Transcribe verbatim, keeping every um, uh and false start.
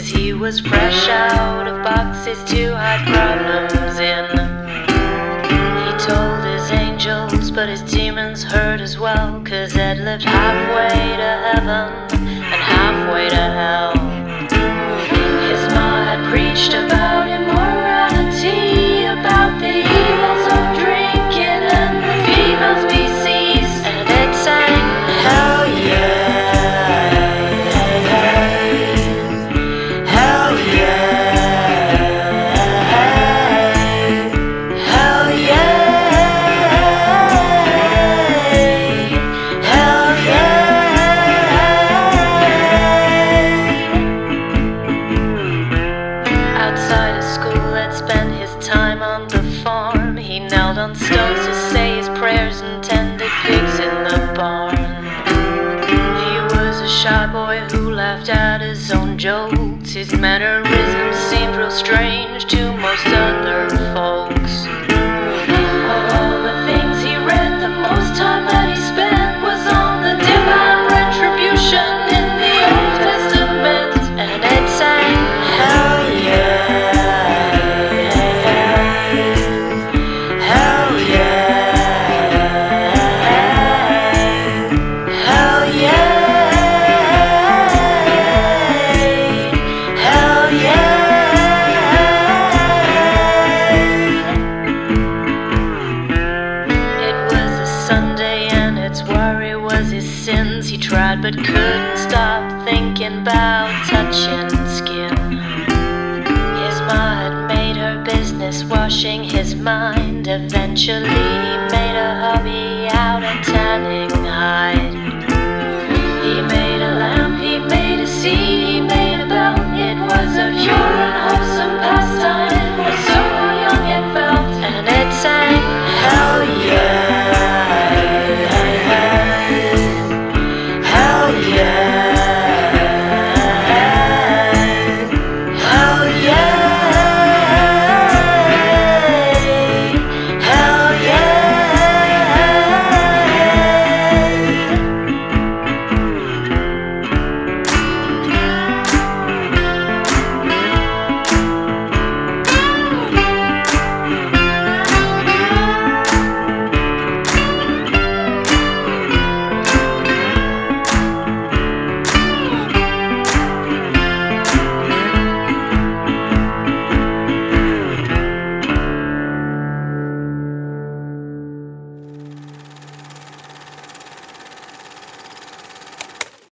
'cause he was fresh out of boxes to hide problems in. He told his angels, but his demons heard as well, 'cause Ed lived halfway to heaven and halfway to hell. His ma had preached about immorality, about the evils of drinking and the female species, and Ed sang, hell yeah, hell yeah, hell yeah, hell yeah. Outside of school, Ed spent his time on the farm. He knelt on stones to say his prayers and tended pigs in the barn. He was a shy boy who laughed at his own jokes. His mannerisms seemed real strange to most other folks. Of all the things he read, the most time that he spent was on the divine retribution in the Old Testament. And Ed sang, hell yeah, hell yeah, hell yeah, hell yeah. It was a Sunday and its worry was his sins. He tried but couldn't stop thinking about touching skin. His ma had made her business washing his mind. Eventually he made a hobby out of tanning hides.